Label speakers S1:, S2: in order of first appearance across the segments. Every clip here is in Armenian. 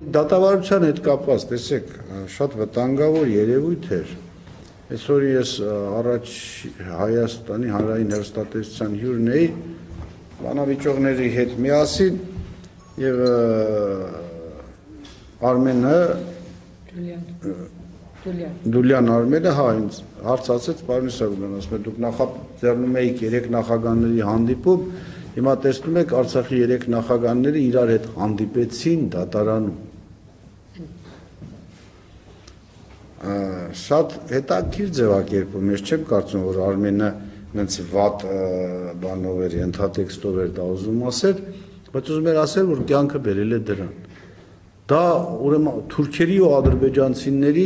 S1: Դատավարության հետ կապված, տեսեք, շատ վտանգավոր երևույթ էր։ Այսօր ես առաջ Հայաստանի հանրային հեռուստատեսության հյուրն էի, բանավիճողների հետ միասին եւ Արմենը Դուլյան Արմենը հա ինձ հարցացեց, պարոն Իսագուլյան, ասում է դուք նախաձեռնում եք 3 նախագահների հանդիպում, հիմա տեսնում եք Արցախի 3 նախագահները իրար հետ հանդիպեցին դատարանում։ Շատ հետաքրքիր ձևակերպում, ես չեմ կարծում, որ Արմենը նենց վատ բանով էր, ենթատեքստով էր դա ուզում ասել, բայց ուզում էր ասել, որ կյանքը բերել է դրան։ Դա ուրեմն թուրքերի ու ադրբեջանցիների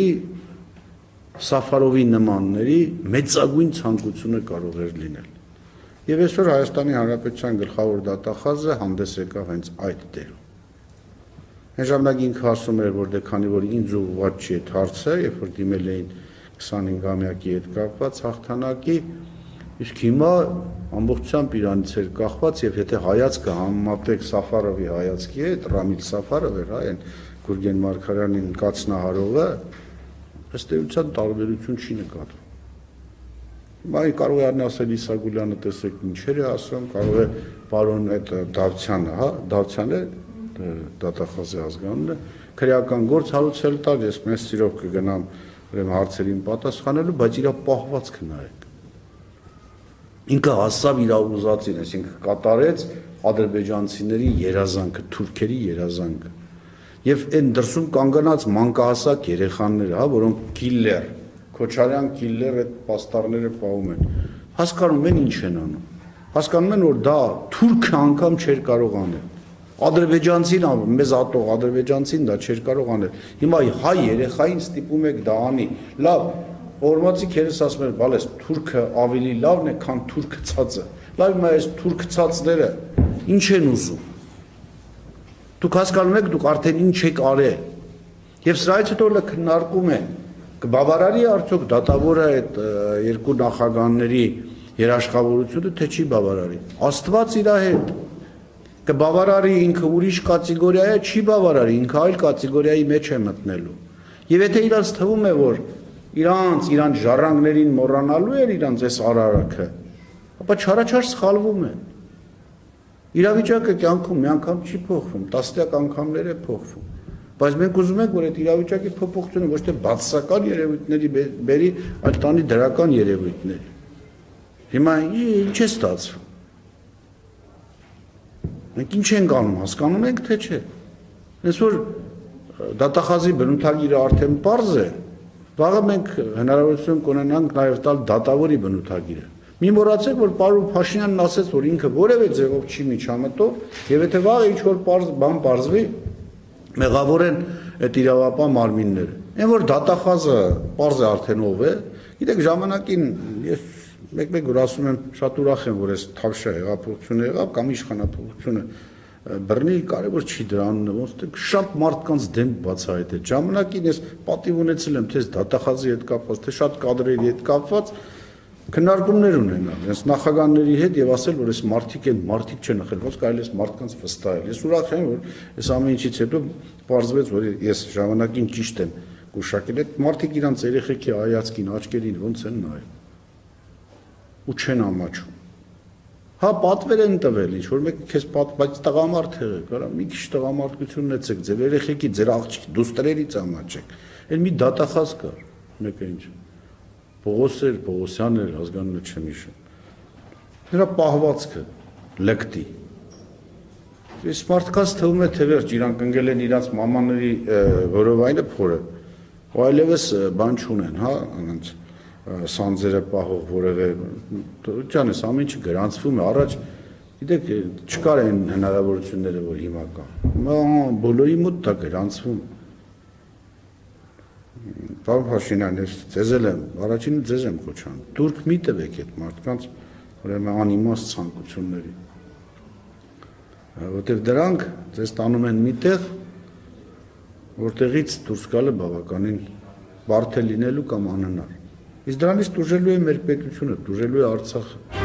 S1: Սաֆարովի նմանների մեծագույն ցանկությունը կարող էր լինել։ Եվ այսօր Հայաստանի Հանրապետության գլխավոր դատախազը հանդես եկավ հենց այդ դերով։ Այն ժամանակ ինքը ասում էր, որ դե քանի որ ինձ ուղղված չի այդ հարցը, երբ որ դիմել էին 25-ամյակի հետ կապված հաղթանակի, իսկ հիմա ամբողջությամբ իրանից էր կախված, եւ եթե հայացքը համեմատեք Սաֆարովի հայացքի հետ, Ռամիլ Սաֆարով էր, այն Գուրգեն Մարգարյանի կացնահարողը, ըստ էության տարբերություն չի նկատվում։ Հիմա կարող է ասել Իսագուլյանը, տեսեք ինչեր է ասում, կարող է պարոն այդ Դավթյանը, հա, Դավթյանը դատախազի ազգանունն է, քրեական գործ հարուցել տալ, ես մեծ սիրով կգնամ ուրեմն հարցերին պատասխանելու, բայց իր պահվածքը նայեք։ Ինքը հասավ իր ուզածին, այսինքն կատարեց ադրբեջանցիների երազանքը, թուրքերի երազանքը։ Եվ այն դրսում կանգնած մանկահասակ երեխաները, հա, որոնք կիլլեր, Քոչարյան կիլլեր այդ պաստառները պահում են, հասկանում են ինչ են անում։ Հասկանում են, որ դա թուրքը անգամ չէր կարող անել։ Ադրբեջանցին, մեզ ատող ադրբեջանցին դա չէր կարող անել։ Հիմա հայ երեխային ստիպում եք դա անի։ Լավ, օրմացի քերս ասում են, բալես թուրքը ավելի լավն է, քան թուրքը ցածը։ Լավ, հիմա այս թուրք ցածները ինչ են ուզում։ Դուք հասկանում եք, դուք արդեն ինչ եք արել։ Եվ սրանից հետո լը քննարկում են, կբավարարի արդյոք դատավորը այդ երկու նախագահների երաշխավորությունը, թե չի բավարարի։ Աստված իր հետ կբավարարի, ինքը ուրիշ կատեգորիա է, չի բավարարի, ինքը այլ կատեգորիայի մեջ է մտնելու։ Եվ եթե իրանց թվում է, որ իրանց ժառանգներին մոռանալու էր իրանց այս արարքը, ապա չարաչար սխալվում են։ Իրավիճակը կյանքում մի անգամ չի փոխվում, տասնյակ անգամներ է փոխվում։ Բայց մենք ուզում ենք, որ այդ իրավիճակի փոփոխությունը ոչ թե բացասական երևույթների բերի, այլ տանի դրական երևույթների։ Հիմա ինչ է ստացվում։ Մենք ինչ ենք անում, հասկանում ենք, թե չէ։ Այսօր դատախազի բնութագիրը արդեն պարզ է, վաղը մենք հնարավորություն կունենանք նաև տալ դատավորի բնութագիրը։ Մի մոռացեք, որ պարոն Փաշինյանն ասեց, որ ինքը որևէ ձևով չի միջամտող, եւ եթե վաղը ինչ-որ բան պարզվի, մեղավոր են այդ իրավապահ մարմինները։ Այն որ դատախազը պարզ է արդեն ով է, գիտեք ժամանակին ես մեկ-մեկ որ ասում եմ շատ ուրախ եմ, որ այս Թավշյա հեղափոխությունը եղավ կամ իշխանապողությունը բռնի, կարևոր չի դրան, ոնց թե շատ մարդկանց դեմ բացահայտել։ Ժամանակին ես պատիվ ունեցել եմ թե դատախազի հետ կապված, թե շատ կադրերի հետ կապված քննարկումներ ունենալ, այս նախագահների հետ եւ ասել, որ այս մարդիկ են, մարդիկ չեն ախել, ոնց կարելի է մարդկանց վստահել։ Ես ուրախ եմ, որ այս ամեն ինչից հետո պարզվեց, որ ես ժամանակին ճիշտ եմ գուշակել, այդ մարդիկ իրանց երեխեքի հայացքին, աչքերին ոնց են նայում ու չեն ամաչում։ Հա, պատվեր են տվել, ինչ որ մեկը քեզ բայց տղամարդ եղեք, արա մի քիչ տղամարդություն ունեցեք, ձեր երեխեքի, ձեր աղջիկի դուստրերից ամաչեք։ Այն մի դատախազ կար, մեկը ինչ Պողոս էր, Պողոսյան էր, ազգանունը չեմ հիշում։ Նրա պահվածքը լկտի։ Այս մարդկանց թվում է, թե վերջ իրանք ընկել են իրանց մամաների որովայնը փորը, ու այլևս բան չունեն, հա, անոնց սանձերը պահող որևէ ջան, այս ամեն ինչը գրանցվում է առաջ, գիտեք, չկար այն հնարավորությունները, որ հիմա կա։ Հիմա բոլորի մոտ դա գրանցվում է։ Պարոն Փաշինյան, ես ձեզ եմ, առաջինը ձեզ եմ կոչանում, դուրք մի տվեք այդ մարդկանց, ուրեմն անիմաստ ցանկությունների, որտեղ դրանք ձեզ տանում են միտեղ, որտեղից դուրս գալը բավականին բարդ է լինելու կամ անհնար։ Իսկ դրանից տուժելու է մեր պետությունը, տուժելու է Արցախը։